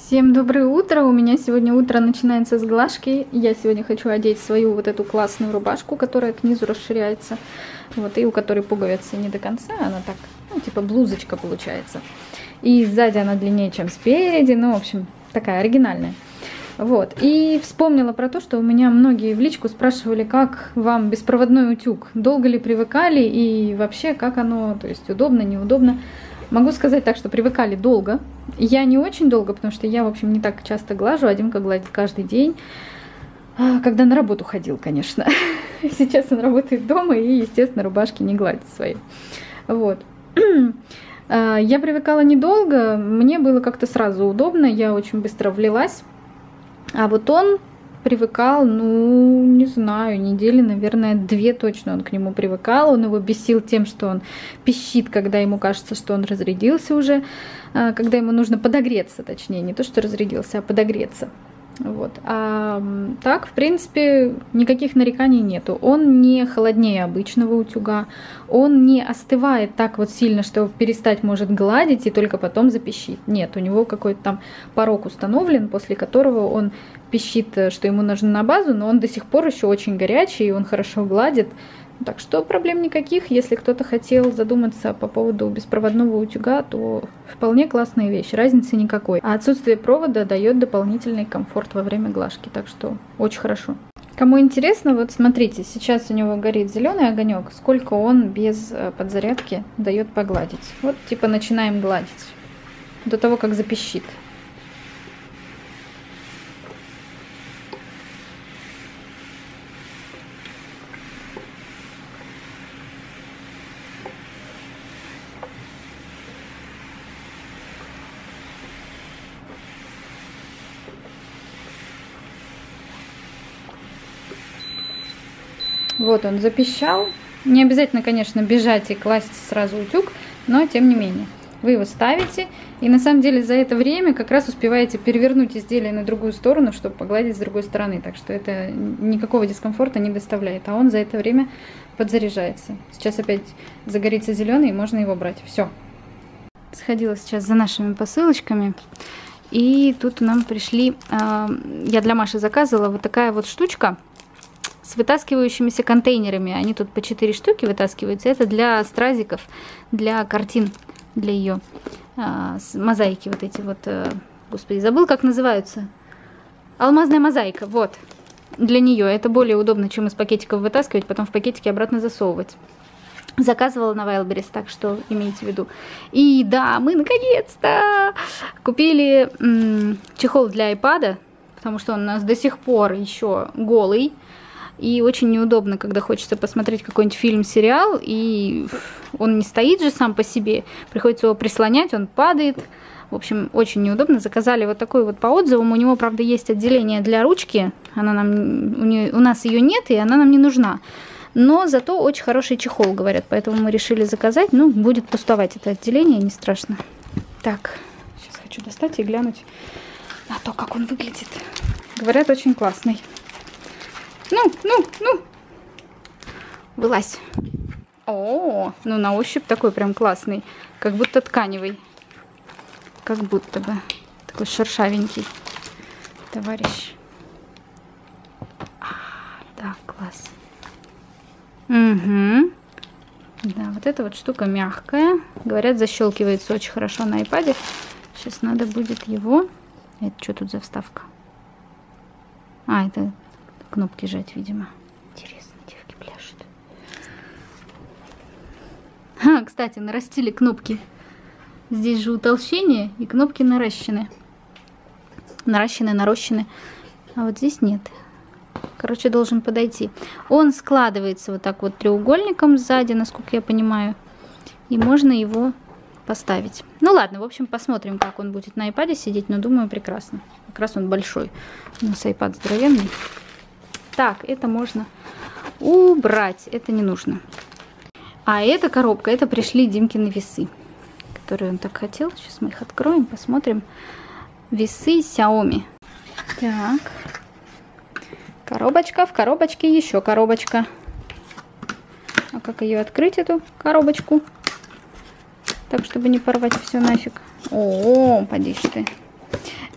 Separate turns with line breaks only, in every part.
Всем доброе утро! У меня сегодня утро начинается с глажки. Я сегодня хочу одеть свою вот эту классную рубашку, которая к низу расширяется. Вот, и у которой пуговицы не до конца, она так, ну, типа блузочка получается. И сзади она длиннее, чем спереди, ну, в общем, такая оригинальная. Вот, и вспомнила про то, что у меня многие в личку спрашивали, как вам беспроводной утюг, долго ли привыкали и вообще как оно, то есть удобно, неудобно. Могу сказать так, что привыкали долго. Я не очень долго, потому что я, в общем, не так часто глажу, а Димка гладит каждый день, когда на работу ходил, конечно. Сейчас он работает дома и, естественно, рубашки не гладит свои. Вот. Я привыкала недолго, мне было как-то сразу удобно, я очень быстро влилась. А вот он привыкал, ну, не знаю, недели, наверное, 2 точно он к нему привыкал. Он его бесил тем, что он пищит, когда ему кажется, что он разрядился уже, когда ему нужно подогреться, точнее, не то, что разрядился, а подогреться. Вот. А так, в принципе, никаких нареканий нету. Он не холоднее обычного утюга, он не остывает так вот сильно, что перестать может гладить и только потом запищит. Нет, у него какой-то там порог установлен, после которого он пищит, что ему нужно на базу, но он до сих пор еще очень горячий, и он хорошо гладит. Так что проблем никаких. Если кто-то хотел задуматься по поводу беспроводного утюга, то вполне классная вещь, разницы никакой. А отсутствие провода дает дополнительный комфорт во время глажки, так что очень хорошо. Кому интересно, вот смотрите, сейчас у него горит зеленый огонек, сколько он без подзарядки дает погладить. Вот типа начинаем гладить до того, как запищит. Вот он запищал. Не обязательно, конечно, бежать и класть сразу утюг, но тем не менее. Вы его ставите, и на самом деле за это время как раз успеваете перевернуть изделие на другую сторону, чтобы погладить с другой стороны. Так что это никакого дискомфорта не доставляет, а он за это время подзаряжается. Сейчас опять загорится зеленый, и можно его брать. Все. Сходила сейчас за нашими посылочками, и тут нам пришли, я для Маши заказывала вот такая вот штучка с вытаскивающимися контейнерами. Они тут по 4 штуки вытаскиваются. Это для стразиков, для картин, для ее мозаики вот эти вот. Господи, забыл, как называются. Алмазная мозаика, вот. Для нее это более удобно, чем из пакетиков вытаскивать, потом в пакетики обратно засовывать. Заказывала на Wildberries, так что имейте в виду. И да, мы наконец-то купили чехол для iPad, потому что он у нас до сих пор еще голый. И очень неудобно, когда хочется посмотреть какой-нибудь фильм, сериал, и он не стоит же сам по себе. Приходится его прислонять, он падает. В общем, очень неудобно. Заказали вот такой вот по отзывам. У него, правда, есть отделение для ручки. Она нам, у нас ее нет, и она нам не нужна. Но зато очень хороший чехол, говорят. Поэтому мы решили заказать. Ну, будет пустовать это отделение, не страшно. Так, сейчас хочу достать и глянуть на то, как он выглядит. Говорят, очень классный. Ну. Вылазь. О, ну на ощупь такой прям классный. Как будто тканевый. Как будто бы. Такой шершавенький. Товарищ. Да, класс. Угу. Да, вот эта вот штука мягкая. Говорят, защелкивается очень хорошо на iPad. Сейчас надо будет его... Это что тут за вставка? А, это... Кнопки жать, видимо. Интересно, девки пляшут. Кстати, нарастили кнопки. Здесь же утолщение, и кнопки наращены. Наращены. А вот здесь нет. Короче, должен подойти. Он складывается вот так вот треугольником сзади, насколько я понимаю. И можно его поставить. Ну ладно, в общем, посмотрим, как он будет на iPad сидеть. Но думаю, прекрасно. Как раз он большой. У нас iPad здоровенный. Так, это можно убрать, это не нужно. А эта коробка, это пришли Димкины весы, которые он так хотел. Сейчас мы их откроем, посмотрим. Весы Xiaomi. Так, коробочка, в коробочке еще коробочка. А как ее открыть, эту коробочку? Так, чтобы не порвать все нафиг. О, поди ж ты.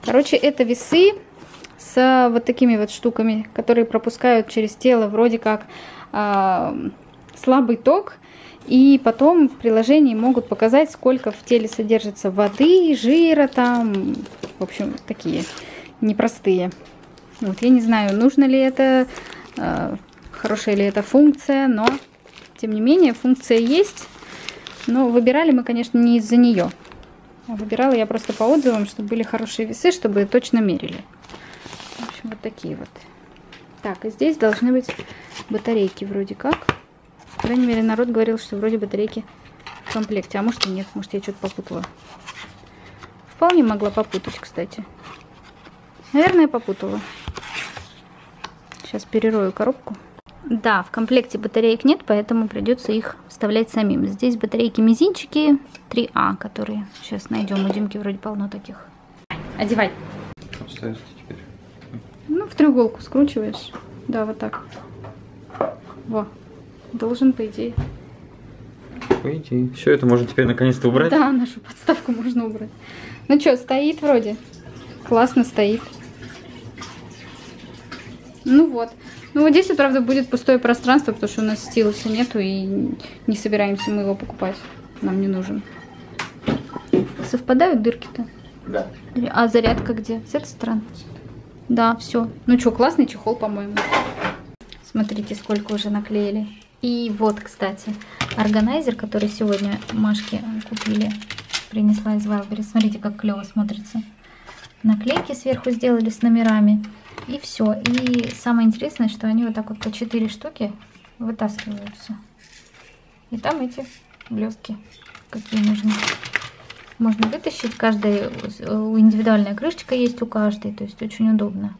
Короче, это весы с вот такими вот штуками, которые пропускают через тело вроде как слабый ток. И потом в приложении могут показать, сколько в теле содержится воды, жира там. В общем, такие непростые. Вот, я не знаю, нужно ли это, хорошая ли это функция, но тем не менее функция есть. Но выбирали мы, конечно, не из-за нее. Выбирала я просто по отзывам, чтобы были хорошие весы, чтобы точно мерили. В общем, вот такие вот. Так, и здесь должны быть батарейки вроде как. По крайней мере, народ говорил, что вроде батарейки в комплекте. А может и нет, может я что-то попутала. Вполне могла попутать, кстати. Наверное, попутала. Сейчас перерою коробку. Да, в комплекте батареек нет, поэтому придется их вставлять самим. Здесь батарейки-мизинчики 3А, которые сейчас найдем. У Димки вроде полно таких. Одевай.
Ставишь теперь?
Ну, в треуголку скручиваешь. Да, вот так. Во. Должен, по идее.
По идее. Все это можно теперь наконец-то убрать?
Да, нашу подставку можно убрать. Ну что, стоит вроде. Классно стоит. Ну вот. Ну вот здесь, правда, будет пустое пространство, потому что у нас стилуса нету и не собираемся мы его покупать. Нам не нужен. Совпадают дырки-то?
Да.
А зарядка где? С этой стороны? Да, все. Ну что, классный чехол, по-моему. Смотрите, сколько уже наклеили. И вот, кстати, органайзер, который сегодня Машке купили, принесла из Wildberries. Смотрите, как клево смотрится. Наклейки сверху сделали с номерами. И все. И самое интересное, что они вот так вот по 4 штуки вытаскиваются. И там эти блестки, какие нужны. Можно вытащить. Каждая индивидуальная крышечка есть у каждой. То есть очень удобно.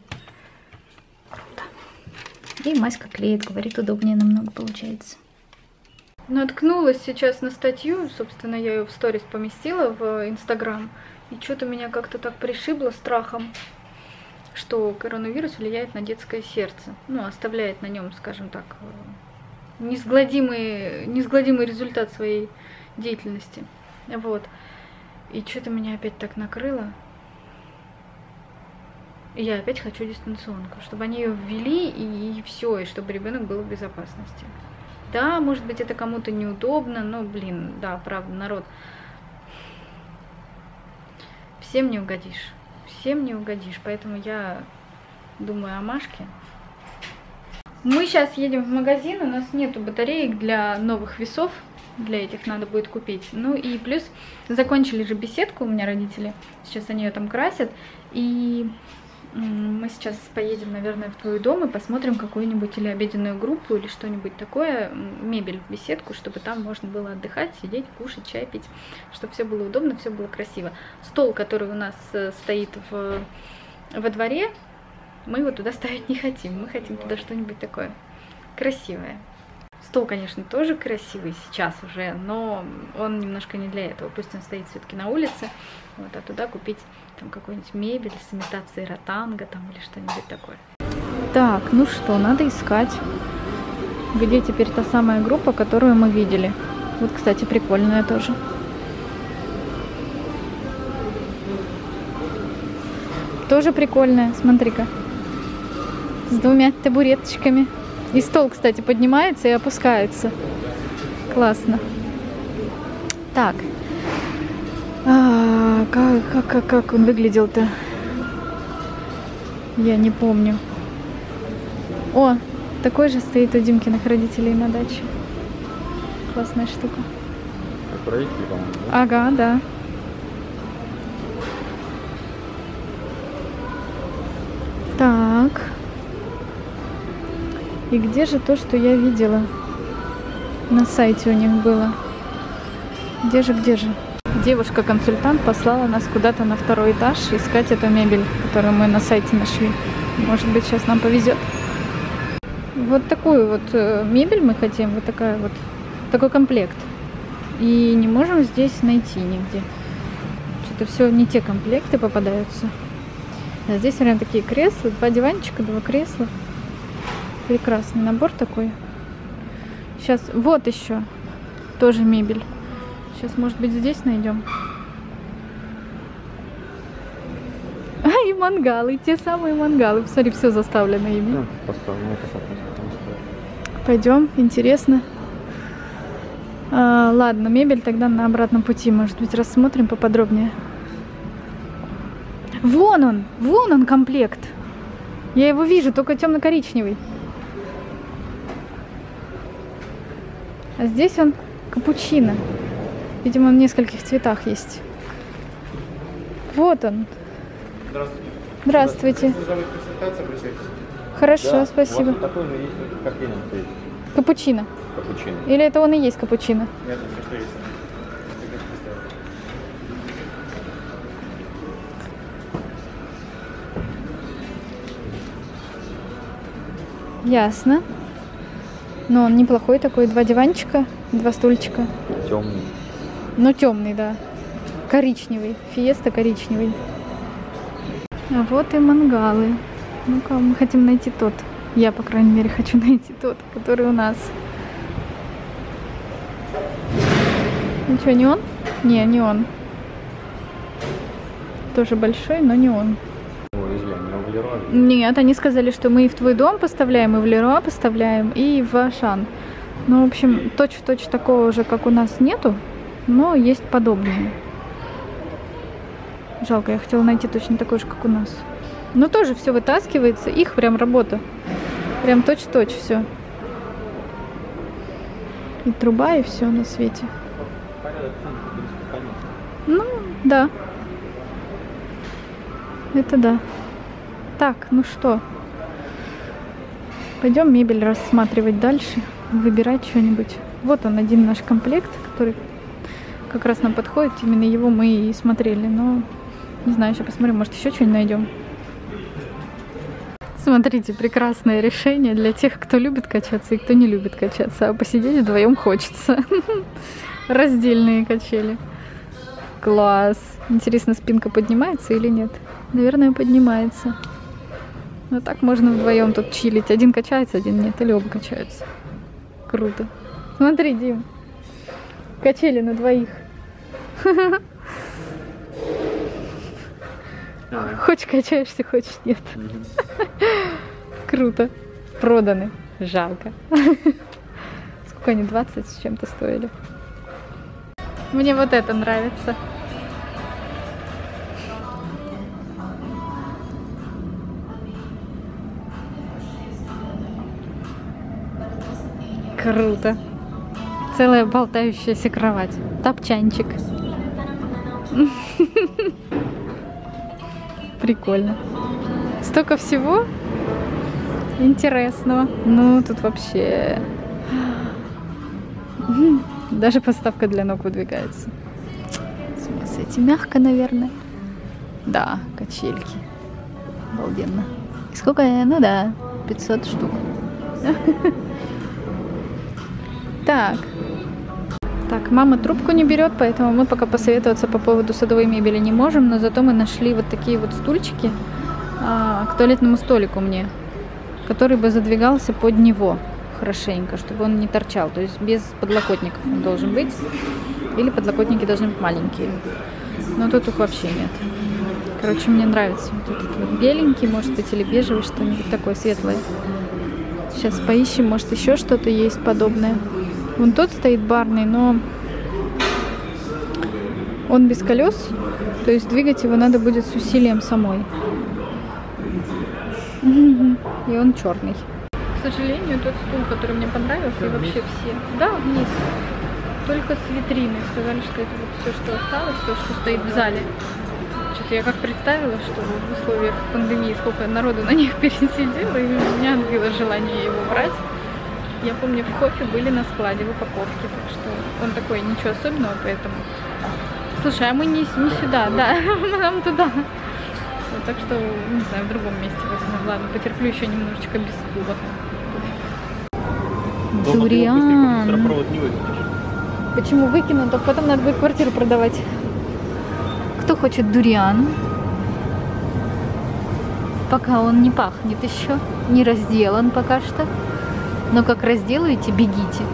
И Маська клеит, говорит, удобнее намного получается. Наткнулась сейчас на статью, собственно, я ее в сторис поместила в Инстаграм. И что-то меня как-то так пришибло страхом, что коронавирус влияет на детское сердце. Ну, оставляет на нем, скажем так, неизгладимый результат своей деятельности. Вот. И что-то меня опять так накрыло. Я опять хочу дистанционку, чтобы они ее ввели и все, и чтобы ребенок был в безопасности. Да, может быть, это кому-то неудобно, но, блин, да, правда, народ. Всем не угодишь. Всем не угодишь. Поэтому я думаю о Машке. Мы сейчас едем в магазин, у нас нету батареек для новых весов. Для этих надо будет купить. Ну и плюс закончили же беседку у меня родители. Сейчас они ее там красят. И мы сейчас поедем, наверное, в твой дом и посмотрим какую-нибудь или обеденную группу, или что-нибудь такое, мебель в беседку, чтобы там можно было отдыхать, сидеть, кушать, чай пить, чтобы все было удобно, все было красиво. Стол, который у нас стоит во дворе, мы его туда ставить не хотим. Мы хотим туда что-нибудь такое красивое. Стол, конечно, тоже красивый сейчас уже, но он немножко не для этого. Пусть он стоит все-таки на улице, вот, а туда купить там какую-нибудь мебель с имитацией ротанга там или что-нибудь такое. Так, ну что, надо искать, где теперь та самая группа, которую мы видели. Вот, кстати, прикольная тоже. Тоже прикольная, смотри-ка. С двумя табуреточками. И стол, кстати, поднимается и опускается. Классно. Так. Как он выглядел-то? Я не помню. О, такой же стоит у Димкиных родителей на даче. Классная штука.
Как родители, по-моему, да?
Ага, да. Так. И где же то, что я видела? На сайте у них было. Где же? Девушка-консультант послала нас куда-то на 2-й этаж искать эту мебель, которую мы на сайте нашли. Может быть, сейчас нам повезет. Вот такую вот мебель мы хотим, вот такой комплект. И не можем здесь найти нигде. Что-то все не те комплекты попадаются. А здесь прям такие кресла, 2 диванчика, 2 кресла. Прекрасный набор такой. Сейчас, вот еще тоже мебель. Сейчас, может быть, здесь найдем. А, И мангалы, те самые мангалы. Смотри, все заставлено ими.
Да, поставлю, это как раз потому что-
Пойдем, интересно. Ладно, мебель тогда на обратном пути, может быть, рассмотрим поподробнее. Вон он комплект. Я его вижу, только темно-коричневый. А здесь он капучино. Видимо, он в нескольких цветах есть. Вот он.
Здравствуйте.
Здравствуйте.
Если зовут консультация, обращайтесь.
Хорошо,
Да,
спасибо.
У вас вот такой же есть в кофейном цвете.
Капучино.
Капучино.
Или это он и есть капучино?
Нет, все, что есть.
Ясно. Но он неплохой такой. 2 диванчика, 2 стульчика.
Темный.
Но темный, да. Коричневый. Фиеста коричневый. А вот и мангалы. Ну-ка, мы хотим найти тот. Я, по крайней мере, хочу найти тот, который у нас. Ну что, не он? Не он. Тоже большой, но не он.
Везли, они в Леруа.
Нет, они сказали, что мы и в твой дом поставляем, и в Леруа поставляем, и в Ашан. Ну, в общем, точь-в-точь такого же, как у нас, нету, но есть подобные. Жалко, я хотела найти точно такой же, как у нас. Но тоже все вытаскивается, их прям работа. Прям точь-в-точь все. И труба, и все на свете. Ну, да. Это да. Так, ну что? Пойдем мебель рассматривать дальше, выбирать что-нибудь. Вот он, один наш комплект, который как раз нам подходит. Именно его мы и смотрели, но не знаю, сейчас посмотрим, может еще что-нибудь найдем. Смотрите, прекрасное решение для тех, кто любит качаться и кто не любит качаться. А посидеть вдвоем хочется. Раздельные качели. Класс. Интересно, спинка поднимается или нет? Наверное, поднимается. Но так можно вдвоем тут чилить. Один качается, один нет. Или оба качаются. Круто. Смотри, Дим. Качели на двоих. Хочешь качаешься, хочешь нет. Круто. Проданы. Жалко. Сколько они? 20 с чем-то стоили. Мне вот это нравится. Круто. Целая болтающаяся кровать. Топчанчик. Прикольно. Столько всего интересного. Ну, тут вообще... Даже подставка для ног выдвигается. С ума сойти. Мягко, наверное. Да, качельки. Обалденно. И сколько? Ну да, 500 штук. Так. Так, мама трубку не берет, поэтому мы пока посоветоваться по поводу садовой мебели не можем, но зато мы нашли вот такие вот стульчики к туалетному столику мне, который бы задвигался под него хорошенько, чтобы он не торчал, то есть без подлокотников он должен быть, или подлокотники должны быть маленькие, но тут их вообще нет. Короче, мне нравится вот этот вот беленький, может быть, или бежевый, что-нибудь такое светлое. Сейчас поищем, может, еще что-то есть подобное. Вон тот стоит барный, но он без колес, то есть двигать его надо будет с усилием самой. И он черный. К сожалению, тот стул, который мне понравился, и вообще все. Да, вниз. Только с витрины. Сказали, что это вот все, что осталось, то, что стоит в зале. Что-то я как представила, что в условиях пандемии сколько народу на них пересидело, и у меня отбило желание его брать. Я помню, в Хофе были на складе в упаковке, так что он такой, ничего особенного, поэтому... Слушай, а мы не сюда, да, нам туда. Вот, так что, не знаю, в другом месте возьмем. Ладно, потерплю еще немножечко без стула. Дуриан. Почему выкину? Так потом надо будет квартиру продавать. Кто хочет дуриан? Пока он не пахнет еще, не разделан пока что. Но как разделаете, бегите.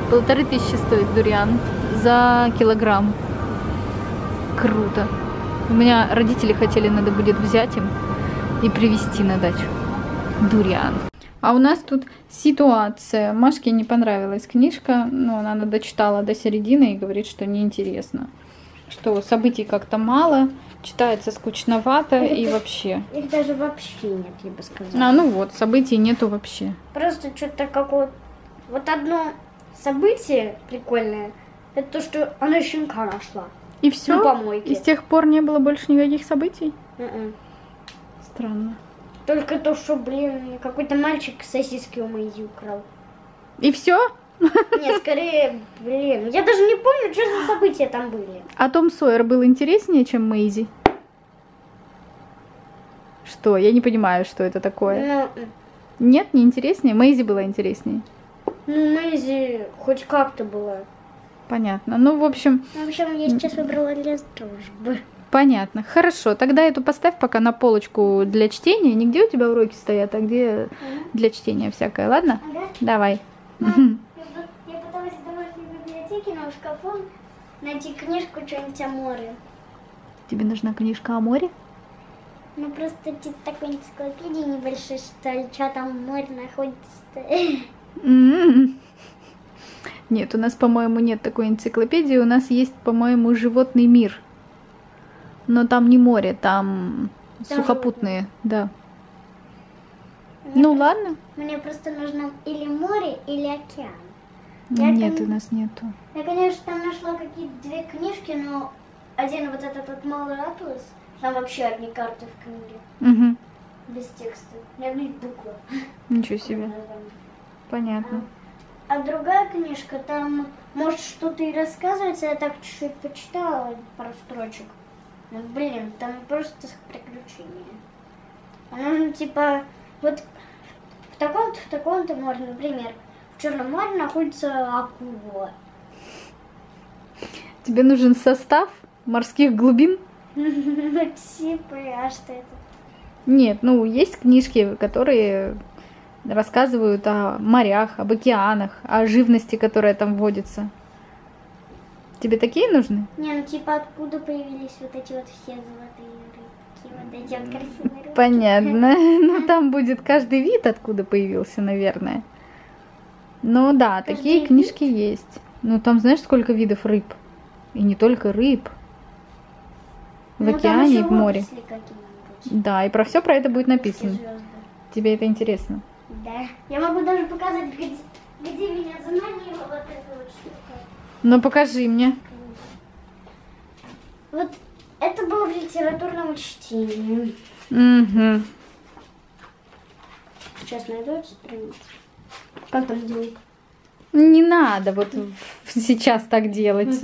1500 стоит дуриан за килограмм. Круто. У меня родители хотели, надо будет взять им и привезти на дачу. Дуриан. А у нас тут ситуация. Машке не понравилась книжка, но она дочитала до середины и говорит, что неинтересно. Что событий как-то мало, читается скучновато и вообще.
Их даже вообще нет, я бы сказала.
Ну вот, событий нету вообще.
Просто что-то какое-то... Вот одно событие прикольное, это то, что она щенка нашла.
И все?
На помойке.
И с тех пор не было больше никаких событий? Странно.
Только то, что, блин, какой-то мальчик сосиски у Мэйзи украл.
И все?
Нет, скорее, блин, я даже не помню, что за события там были.
А Том Сойер был интереснее, чем Мэйзи? Что? Я не понимаю, что это такое. Нет, не интереснее? Мэйзи была интереснее.
Мэйзи хоть как-то была.
Понятно. Ну, в общем...
В общем, я сейчас выбрала лес дружбы.
Понятно. Хорошо. Тогда эту поставь пока на полочку для чтения. Не где у тебя уроки стоят, а где для чтения всякое. Ладно?
Ага.
Давай.
Мам, я пыталась в домашней библиотеке, но в шкафу найти книжку что-нибудь о море.
Тебе нужна книжка о море?
Ну, просто типа такой энциклопедии небольшой, что ли, что там в море находится.
Нет, у нас, по-моему, нет такой энциклопедии. У нас есть, по-моему, животный мир. Но там не море, там сухопутные, да. Ладно.
Мне просто нужно или море, или океан.
Нет, у нас нету.
Я, конечно, там нашла какие-то две книжки, но один вот этот вот малый атлас, там вообще одни карты в книге.
Угу.
Без текста. Ни одной буквы.
Ничего себе. Понятно.
А другая книжка, там может что-то и рассказывается, я так чуть-чуть почитала, пару строчек. Ну, блин, там просто приключения. А нужно типа, вот в таком-то море, например, в Черном море находится акула.
Тебе нужен состав морских глубин?
Ну, типа, а что это?
Нет, есть книжки, которые рассказывают о морях, об океанах, о живности, которая там водится. Тебе такие нужны?
Не, типа, откуда появились вот эти вот все золотые рыбки, вот эти вот красивые рыбки.
Понятно. Там будет каждый вид, откуда появился, наверное. Да, такие книжки есть. Там знаешь, сколько видов рыб? И не только рыб. В океане и в море. Да, и про все про это будет написано. Тебе это интересно?
Да. Я могу даже показать, где меня заманила вот эта вот штука.
Ну, покажи мне.
Вот это было в литературном чтении.
Угу.
Сейчас найду эту страницу. Как там делать?
Не надо вот сейчас так делать.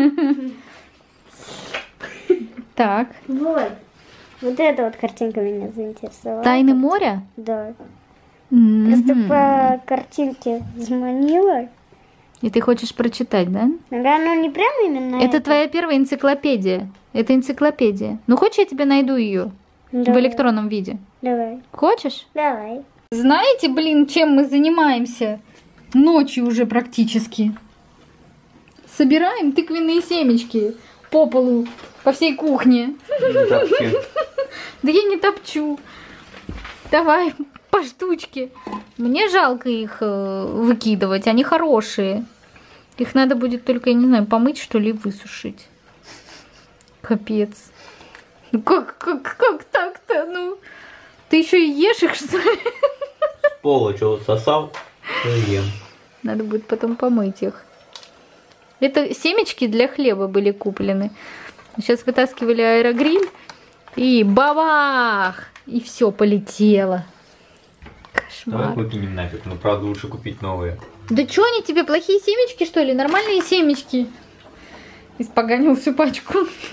Так.
Вот эта вот картинка меня заинтересовала.
Тайны моря?
Да. Просто по картинке заманила.
И ты хочешь прочитать, да?
Да, но не прям именно
это. Твоя первая энциклопедия. Это энциклопедия. Хочешь, я тебе найду ее в электронном виде?
Давай.
Хочешь?
Давай.
Знаете, чем мы занимаемся? Ночью уже практически. Собираем тыквенные семечки по полу, по всей кухне. Да я не топчу. Давай, по штучке. Мне жалко их выкидывать, они хорошие. Их надо будет только, я не знаю, помыть, что ли, высушить. Капец. Как так-то? Ты еще и ешь их, что ли?
С пола что сосал, то ем.
Надо будет потом помыть их. Это семечки для хлеба были куплены. Сейчас вытаскивали аэрогриль. И бабах! И все полетело. Кошмар.
Давай выкинем нафиг, но правда лучше купить новые.
Да что они тебе, плохие семечки, что ли? Нормальные семечки. Испоганил всю пачку.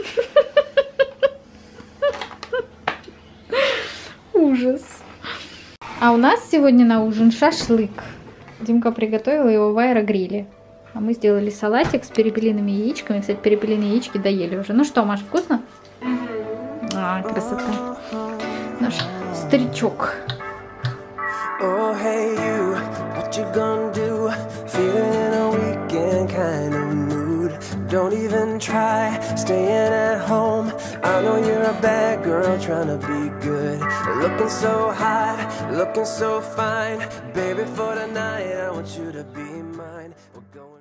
Ужас. А у нас сегодня на ужин шашлык. Димка приготовила его в аэрогриле. А мы сделали салатик с перепелиными яичками. Кстати, перепелиные яички доели уже. Ну что, Маш, вкусно? А, красота. Наш старичок.
Oh, hey you, what you gonna do? Feeling a weekend kind of mood. Don't even try staying at home. I know you're a bad girl trying to be good. Looking so hot, looking so fine. Baby, for tonight I want you to be mine. We're going